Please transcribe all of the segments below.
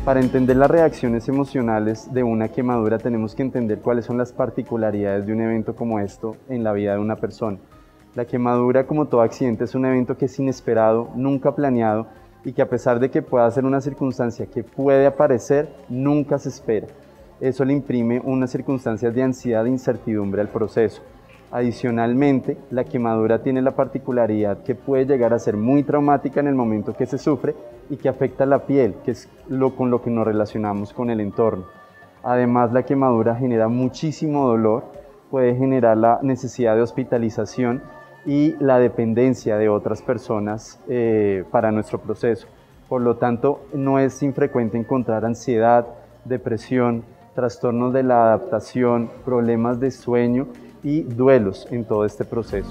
Para entender las reacciones emocionales de una quemadura tenemos que entender cuáles son las particularidades de un evento como esto en la vida de una persona. La quemadura, como todo accidente, es un evento que es inesperado, nunca planeado y que a pesar de que pueda ser una circunstancia que puede aparecer, nunca se espera. Eso le imprime unas circunstancias de ansiedad e incertidumbre al proceso. Adicionalmente, la quemadura tiene la particularidad que puede llegar a ser muy traumática en el momento que se sufre y que afecta la piel, que es con lo que nos relacionamos con el entorno. Además, la quemadura genera muchísimo dolor, puede generar la necesidad de hospitalización y la dependencia de otras personas para nuestro proceso. Por lo tanto, no es infrecuente encontrar ansiedad, depresión, trastornos de la adaptación, problemas de sueño y duelos en todo este proceso.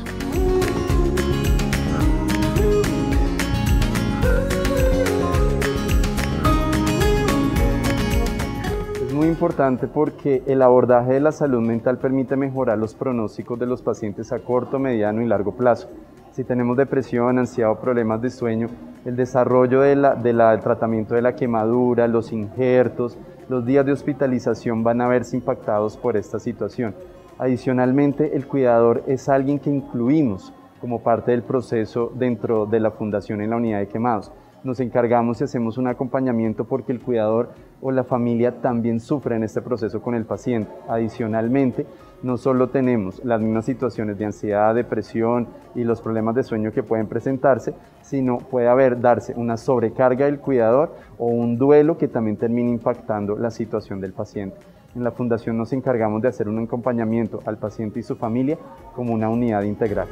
Es muy importante porque el abordaje de la salud mental permite mejorar los pronósticos de los pacientes a corto, mediano y largo plazo. Si tenemos depresión, ansiedad o problemas de sueño, el desarrollo del tratamiento de la quemadura, los injertos, los días de hospitalización van a verse impactados por esta situación. Adicionalmente, el cuidador es alguien que incluimos como parte del proceso dentro de la fundación en la unidad de quemados. Nos encargamos y hacemos un acompañamiento porque el cuidador o la familia también sufre en este proceso con el paciente. Adicionalmente, no solo tenemos las mismas situaciones de ansiedad, depresión y los problemas de sueño que pueden presentarse, sino puede darse una sobrecarga del cuidador o un duelo que también termina impactando la situación del paciente. En la fundación nos encargamos de hacer un acompañamiento al paciente y su familia como una unidad integral.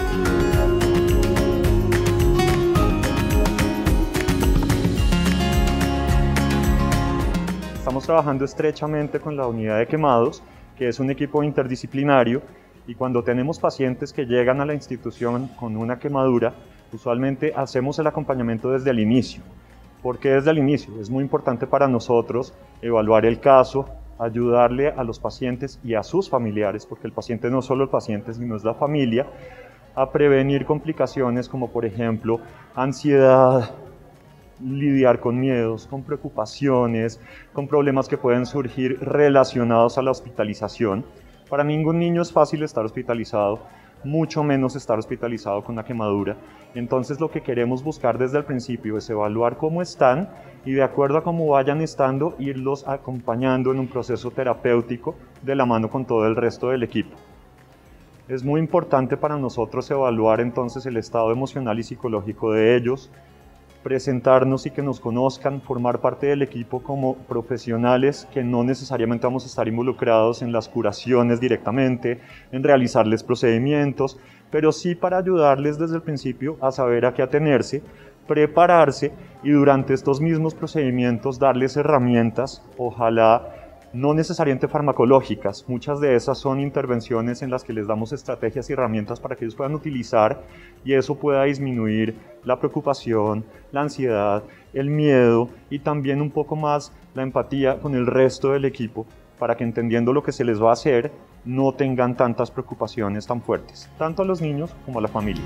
Estamos trabajando estrechamente con la unidad de quemados, que es un equipo interdisciplinario, y cuando tenemos pacientes que llegan a la institución con una quemadura, usualmente hacemos el acompañamiento desde el inicio. ¿Por qué desde el inicio? Es muy importante para nosotros evaluar el caso, ayudarle a los pacientes y a sus familiares, porque el paciente no es solo el paciente, sino es la familia, a prevenir complicaciones como por ejemplo ansiedad, lidiar con miedos, con preocupaciones, con problemas que pueden surgir relacionados a la hospitalización. Para ningún niño es fácil estar hospitalizado, mucho menos estar hospitalizado con una quemadura. Entonces lo que queremos buscar desde el principio es evaluar cómo están y de acuerdo a cómo vayan estando, irlos acompañando en un proceso terapéutico de la mano con todo el resto del equipo. Es muy importante para nosotros evaluar entonces el estado emocional y psicológico de ellos, presentarnos y que nos conozcan, formar parte del equipo como profesionales que no necesariamente vamos a estar involucrados en las curaciones directamente, en realizarles procedimientos, pero sí para ayudarles desde el principio a saber a qué atenerse, prepararse y durante estos mismos procedimientos darles herramientas, ojalá no necesariamente farmacológicas. Muchas de esas son intervenciones en las que les damos estrategias y herramientas para que ellos puedan utilizar y eso pueda disminuir la preocupación, la ansiedad, el miedo y también un poco más la empatía con el resto del equipo para que entendiendo lo que se les va a hacer no tengan tantas preocupaciones tan fuertes, tanto a los niños como a la familia.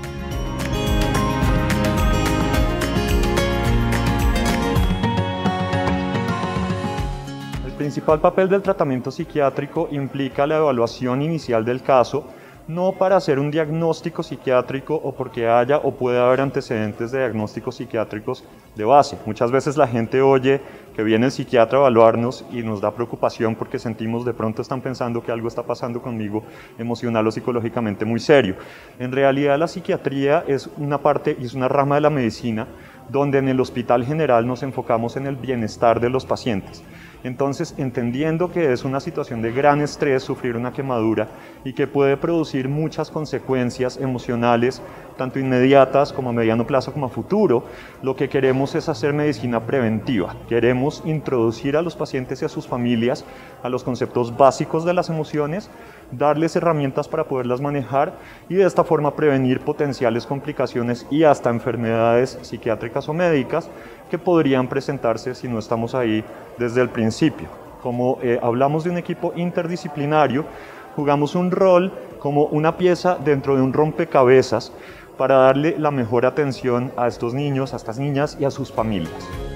El principal papel del tratamiento psiquiátrico implica la evaluación inicial del caso, no para hacer un diagnóstico psiquiátrico o porque haya o puede haber antecedentes de diagnósticos psiquiátricos de base. Muchas veces la gente oye que viene el psiquiatra a evaluarnos y nos da preocupación porque sentimos de pronto están pensando que algo está pasando conmigo emocional o psicológicamente muy serio. En realidad la psiquiatría es una parte y es una rama de la medicina donde en el hospital general nos enfocamos en el bienestar de los pacientes. Entonces, entendiendo que es una situación de gran estrés sufrir una quemadura y que puede producir muchas consecuencias emocionales, tanto inmediatas como a mediano plazo como a futuro, lo que queremos es hacer medicina preventiva. Queremos introducir a los pacientes y a sus familias a los conceptos básicos de las emociones, darles herramientas para poderlas manejar y de esta forma prevenir potenciales complicaciones y hasta enfermedades psiquiátricas o médicas que podrían presentarse si no estamos ahí desde el principio. Como hablamos de un equipo interdisciplinario, jugamos un rol como una pieza dentro de un rompecabezas para darle la mejor atención a estos niños, a estas niñas y a sus familias.